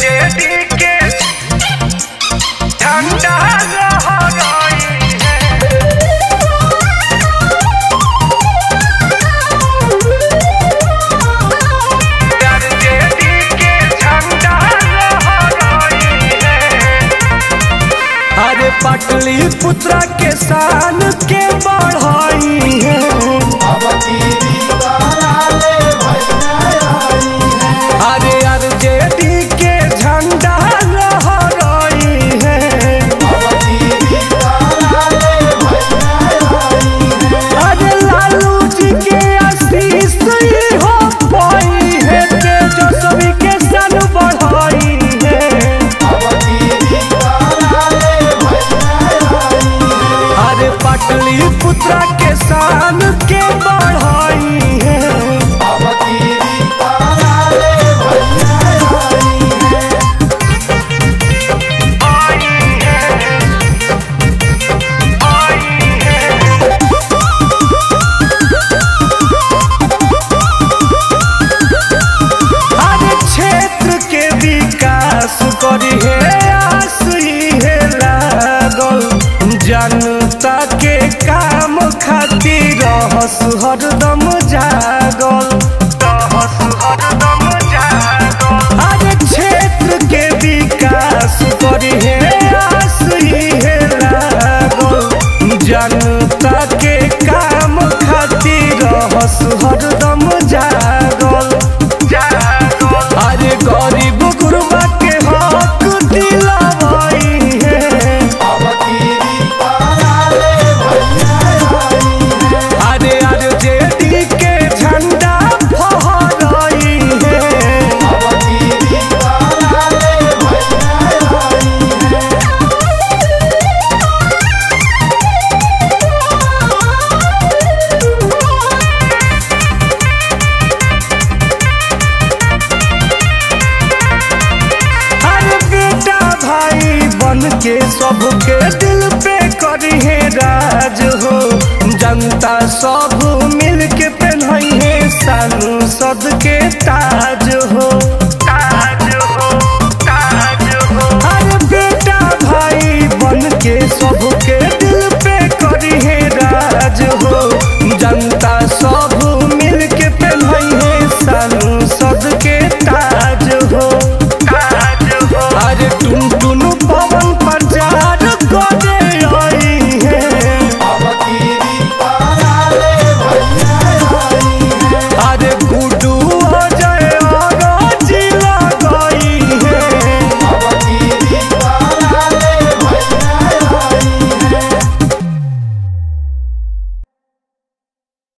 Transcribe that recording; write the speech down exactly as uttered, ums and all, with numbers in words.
RJD के झंडा लहराई है। आरजेडी के झंडा लहराई है। अरे पाटलिपुत्र के शान के बढ़ाई है। अरे आरजेडी के झंडा लहराई है। अरे लालू जी के आशीष हो पाई है। तेजस्वी के सन बढ़ाई है। अरे पाटलिपुत्र के शान के बढ़ाई है। अरे क्षेत्र के विकास करी है आस है लागल। जनता के काम खातिर रहस हरदम जागल। रहस हरदम जागल। अरे क्षेत्र के विकास करी है आस है लागल। जनता के काम खातिर रहस हरदम जागल। जागल। अरे गरीब गुरबा के हक दिलवाई है। अरे आरजेडी के झंडा फहराई है। अरे बेटा भाई बन के सबके दिल पे करी है राज हो। जनता सब मिल के पहनाई है सांसद के ताज।